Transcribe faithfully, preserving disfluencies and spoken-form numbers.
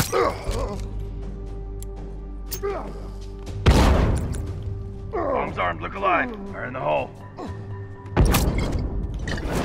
Bomb's armed, look alive. Fire in the hole.